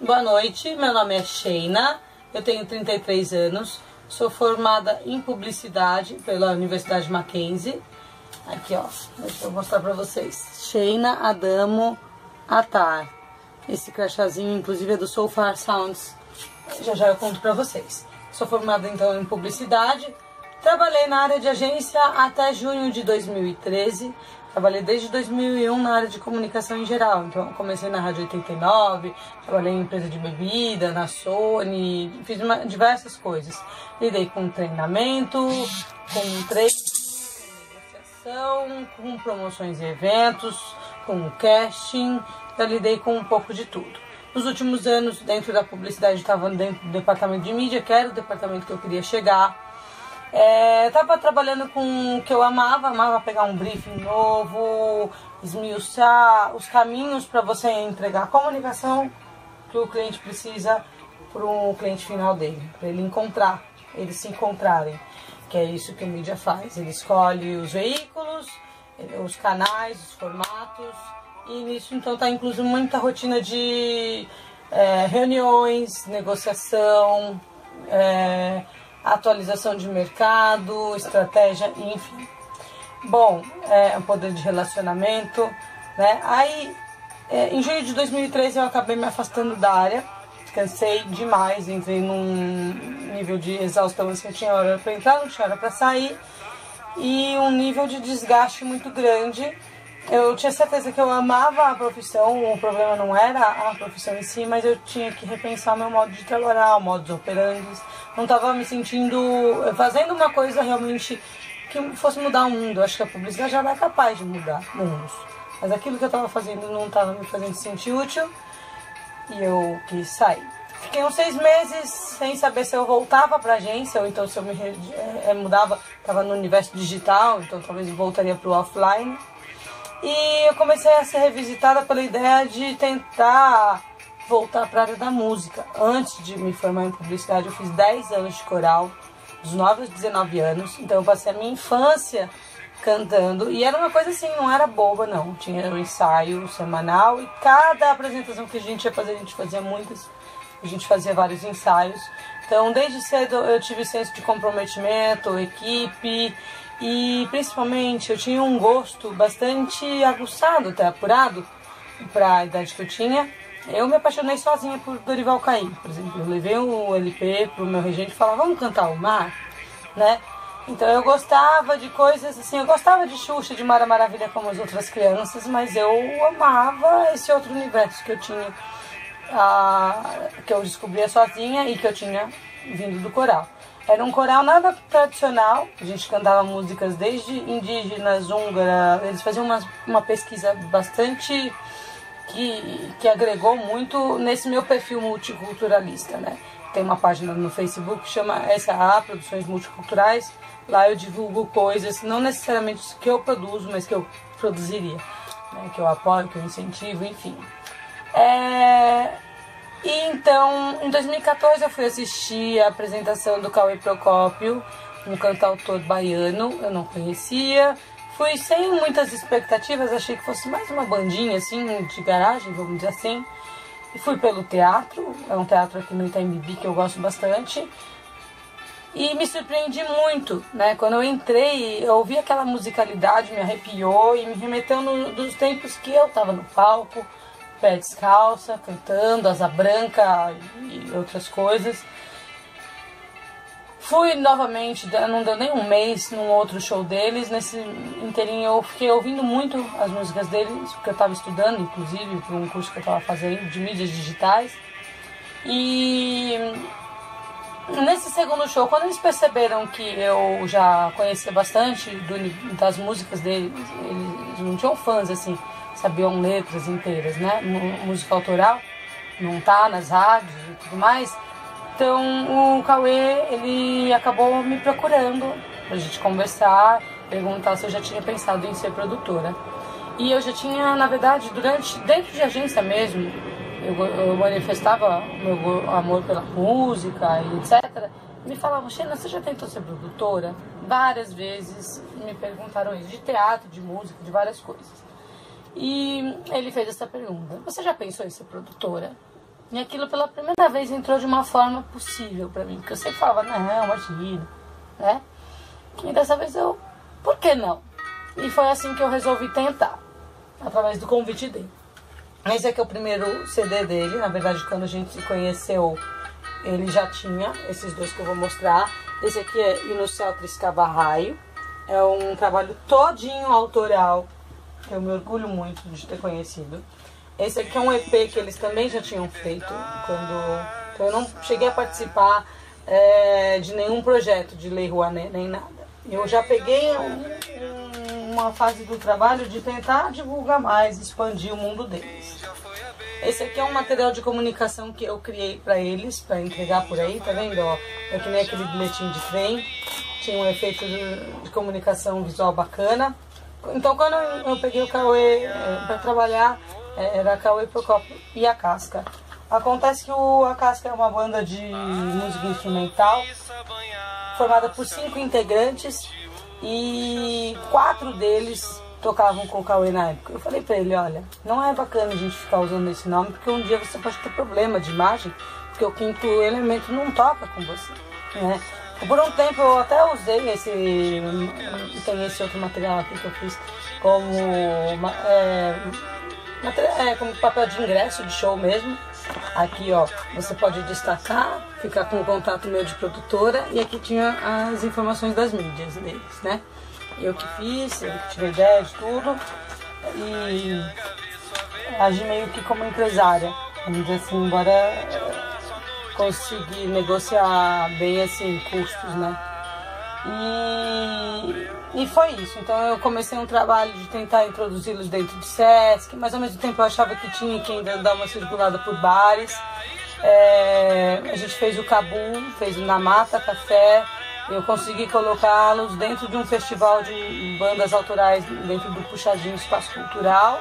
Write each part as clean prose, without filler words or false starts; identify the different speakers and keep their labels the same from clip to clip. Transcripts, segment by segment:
Speaker 1: Boa noite, meu nome é Sheina, eu tenho 33 anos, sou formada em publicidade pela Universidade Mackenzie. Aqui ó, deixa eu mostrar pra vocês. Sheina Adamo Attar. Esse crachazinho inclusive é do So Far Sounds, já eu conto pra vocês. Sou formada então em publicidade, trabalhei na área de agência até junho de 2013. Trabalhei desde 2001 na área de comunicação em geral, então comecei na Rádio 89, trabalhei em empresa de bebida, na Sony, fiz diversas coisas. Lidei com treinamento, com treino, com negociação, com promoções e eventos, com casting, eu lidei com um pouco de tudo. Nos últimos anos, dentro da publicidade, estava dentro do departamento de mídia, que era o departamento que eu queria chegar. Tava trabalhando com o que eu amava pegar um briefing novo, esmiuçar os caminhos para você entregar a comunicação que o cliente precisa para o cliente final dele, para ele encontrar, eles se encontrarem, que é isso que o mídia faz. Ele escolhe os veículos, os canais, os formatos, e nisso então está incluso muita rotina de reuniões, negociação, atualização de mercado, estratégia, enfim. Bom, um poder de relacionamento, né? Aí, em junho de 2013 eu acabei me afastando da área, cansei demais, entrei num nível de exaustão, assim, eu tinha hora para entrar, não tinha hora para sair, e um nível de desgaste muito grande. Eu tinha certeza que eu amava a profissão, o problema não era a profissão em si, mas eu tinha que repensar meu modo de trabalhar, o modus operandi. Não estava me sentindo, fazendo uma coisa realmente que fosse mudar o mundo. Eu acho que a publicidade já era capaz de mudar mundos, mas aquilo que eu estava fazendo não estava me fazendo sentir útil e eu quis sair. Fiquei uns 6 meses sem saber se eu voltava para a agência ou então se eu me mudava, estava no universo digital, então talvez eu voltaria para o offline. E eu comecei a ser revisitada pela ideia de tentar voltar para a área da música. Antes de me formar em publicidade, eu fiz 10 anos de coral, dos 9 aos 19 anos. Então eu passei a minha infância cantando. E era uma coisa assim, não era boba não. Tinha um ensaio semanal e cada apresentação que a gente ia fazer, a gente fazia muitas. A gente fazia vários ensaios. Então desde cedo eu tive senso de comprometimento, equipe. E principalmente eu tinha um gosto bastante aguçado, até apurado, para a idade que eu tinha. Eu me apaixonei sozinha por Dorival Caymmi, por exemplo. Eu levei um LP pro meu regente e falava, vamos cantar o mar, né? Então eu gostava de coisas assim, eu gostava de Xuxa, de Mara Maravilha como as outras crianças, mas eu amava esse outro universo que eu tinha, que eu descobria sozinha e que eu tinha vindo do coral. Era um coral nada tradicional, a gente cantava músicas desde indígenas, húngara, eles faziam uma pesquisa bastante que agregou muito nesse meu perfil multiculturalista, né? Tem uma página no Facebook que chama SA, Produções Multiculturais, lá eu divulgo coisas, não necessariamente que eu produzo, mas que eu produziria, né? Que eu apoio, que eu incentivo, enfim. E então, em 2014 eu fui assistir a apresentação do Cauê Procópio, um cantautor baiano, eu não conhecia. Fui sem muitas expectativas, achei que fosse mais uma bandinha assim, de garagem, vamos dizer assim. E fui pelo teatro, é um teatro aqui no Itaim Bibi que eu gosto bastante. E me surpreendi muito, né? Quando eu entrei, eu ouvi aquela musicalidade, me arrepiou e me remeteu dos tempos que eu estava no palco, pé descalça, cantando, asa branca e outras coisas. Fui novamente, não deu nem um mês, num outro show deles. Nesse inteirinho eu fiquei ouvindo muito as músicas deles, porque eu estava estudando, inclusive, por um curso que eu estava fazendo de mídias digitais. E nesse segundo show, quando eles perceberam que eu já conhecia bastante das músicas deles, eles não tinham fãs assim, sabiam letras inteiras, né? Música autoral, não tá nas rádios e tudo mais. Então o Cauê, ele acabou me procurando pra gente conversar, perguntar se eu já tinha pensado em ser produtora. E eu já tinha, na verdade, dentro de agência mesmo, eu manifestava meu amor pela música e etc. Me falavam, Sheina, você já tentou ser produtora? Várias vezes me perguntaram isso, de teatro, de música, de várias coisas. E ele fez essa pergunta, você já pensou em ser produtora? E aquilo pela primeira vez entrou de uma forma possível pra mim, porque eu sempre falava, não, imagina, né? E dessa vez por que não? E foi assim que eu resolvi tentar, através do convite dele. Esse aqui é o primeiro CD dele, na verdade quando a gente se conheceu, ele já tinha esses dois que eu vou mostrar. Esse aqui é E no Céu Triscava Raio, é um trabalho todinho autoral, que eu me orgulho muito de ter conhecido. Esse aqui é um EP que eles também já tinham feito, então eu não cheguei a participar de nenhum projeto de Lei Rouanet, nem nada. Eu já peguei uma fase do trabalho de tentar divulgar mais, expandir o mundo deles. Esse aqui é um material de comunicação que eu criei para eles, para entregar por aí, tá vendo? Ó, é que nem aquele bilhetinho de trem, tinha um efeito de comunicação visual bacana. Então quando eu peguei o Cauê para trabalhar, era Cauê Procópio e a Casca. Acontece que a Casca é uma banda de música instrumental, formada por 5 integrantes e 4 deles tocavam com o Cauê na época. Eu falei pra ele, olha, não é bacana a gente ficar usando esse nome, porque um dia você pode ter problema de imagem, porque o quinto elemento não toca com você, né? Por um tempo eu até usei tem esse outro material aqui que eu fiz como como papel de ingresso de show mesmo. Aqui, ó, você pode destacar, ficar com o contato meu de produtora, e aqui tinha as informações das mídias deles, né? Eu que fiz, eu que tive a ideia de tudo e agi meio que como empresária, vamos dizer assim, embora conseguir negociar bem assim custos, né? E foi isso. Então eu comecei um trabalho de tentar introduzi-los dentro do Sesc, mas ao mesmo tempo eu achava que tinha que ainda dar uma circulada por bares. A gente fez o Cabum, fez o Na Mata Café. Eu consegui colocá-los dentro de um festival de bandas autorais dentro do Puxadinho Espaço Cultural.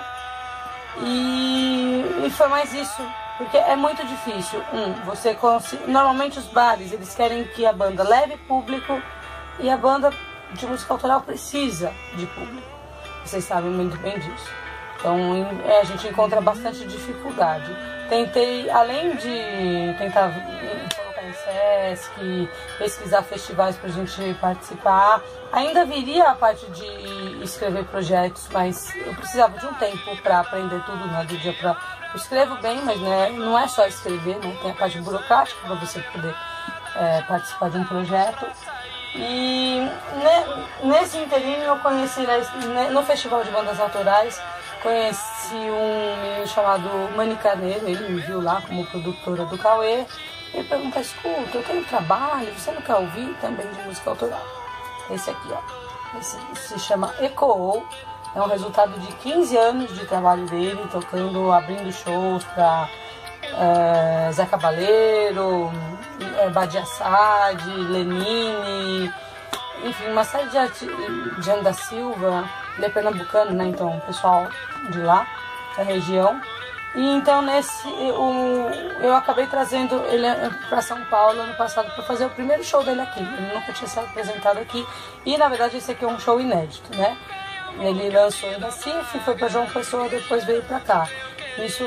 Speaker 1: E foi mais isso, porque é muito difícil. Normalmente os bares, eles querem que a banda leve público, e a banda de música autoral precisa de público. Vocês sabem muito bem disso. Então a gente encontra bastante dificuldade. Tentei, além de tentar colocar em Sesc, pesquisar festivais pra gente participar, ainda viria a parte de escrever projetos, mas eu precisava de um tempo para aprender tudo, né, do dia pra... Eu escrevo bem, mas né, não é só escrever, né, tem a parte burocrática para você poder participar de um projeto. E nesse inteirinho eu conheci, no Festival de Bandas Autorais, conheci um menino chamado Mani Carneiro. Ele me viu lá como produtora do Cauê. Ele perguntou, escuta, eu tenho trabalho, você não quer ouvir também de música autoral? Esse aqui, ó, esse se chama Ecoou. É um resultado de 15 anos de trabalho dele, tocando, abrindo shows para Zé Cabaleiro, Badia Assad, Lenine, enfim, uma série de Ana da Silva. Ele é pernambucano, né? Então, o pessoal de lá, da região. E então, eu acabei trazendo ele para São Paulo ano passado para fazer o primeiro show dele aqui. Ele nunca tinha sido apresentado aqui. E, na verdade, esse aqui é um show inédito, né? Ele lançou em Recife, foi para João Pessoa, depois veio para cá. Isso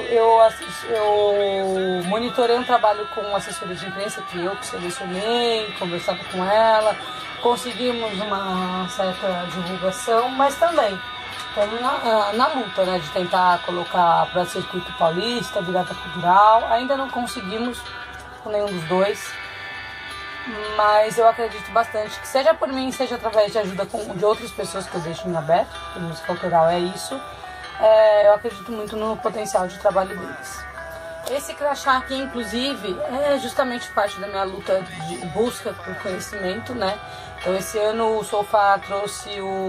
Speaker 1: eu monitorei um trabalho com uma assessoria de imprensa que eu selecionei, conversava com ela, conseguimos uma certa divulgação, mas também estamos na luta, né, de tentar colocar para circuito paulista, virada cultural. Ainda não conseguimos com nenhum dos dois, mas eu acredito bastante que seja por mim, seja através de ajuda de outras pessoas que eu deixo em aberto, porque música autoral é isso. Eu acredito muito no potencial de trabalho deles. Esse crachá aqui, inclusive, é justamente parte da minha luta de busca por conhecimento, né? Então, esse ano o Soulfar trouxe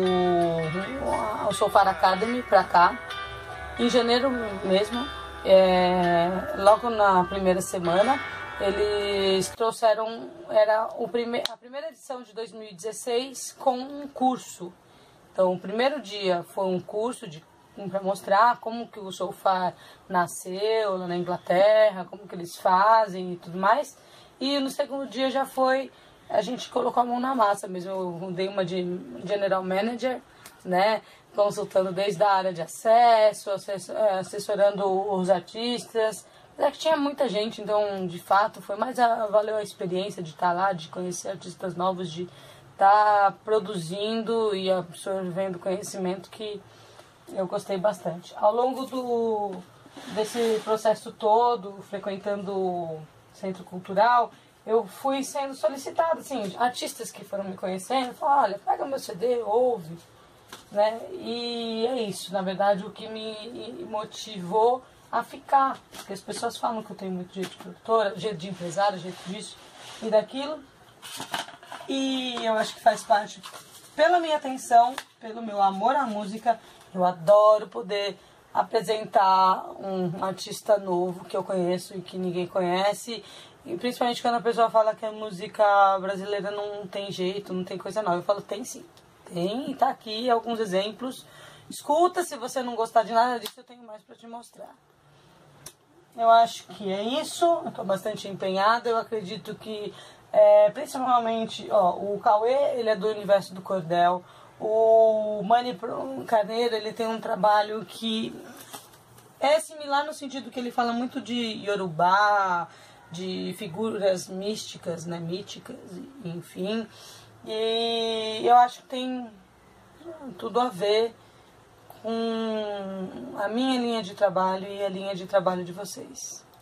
Speaker 1: o Soulfar Academy pra cá, em janeiro mesmo, logo na primeira semana. Eles trouxeram, a primeira edição de 2016 com um curso. Então, o primeiro dia foi um curso para mostrar como que o Soulfar nasceu lá na Inglaterra, como que eles fazem e tudo mais. E no segundo dia já foi, a gente colocou a mão na massa mesmo. Eu dei uma de General Manager, né, consultando desde a área de acesso, assessorando os artistas, É que tinha muita gente, então, de fato, foi mais valeu a experiência de estar lá, de conhecer artistas novos, de estar produzindo e absorvendo conhecimento, que eu gostei bastante. Ao longo desse processo todo, frequentando o Centro Cultural, eu fui sendo solicitada, assim, artistas que foram me conhecendo, falaram, olha, pega meu CD, ouve, né? E é isso, na verdade, o que me motivou a ficar, porque as pessoas falam que eu tenho muito jeito de produtora, jeito de empresário, jeito disso e daquilo, e eu acho que faz parte pela minha atenção, pelo meu amor à música. Eu adoro poder apresentar um artista novo que eu conheço e que ninguém conhece, e principalmente quando a pessoa fala que a música brasileira não tem jeito, não tem coisa nova. Eu falo, tem sim, tem, e tá aqui alguns exemplos. Escuta, se você não gostar de nada disso, eu tenho mais para te mostrar. Eu acho que é isso, eu estou bastante empenhada, eu acredito que, principalmente, o Cauê, ele é do universo do cordel, o Mani Carneiro, ele tem um trabalho que é similar no sentido que ele fala muito de Yorubá, de figuras místicas, né, míticas, enfim, e eu acho que tem tudo a ver com a minha linha de trabalho e a linha de trabalho de vocês.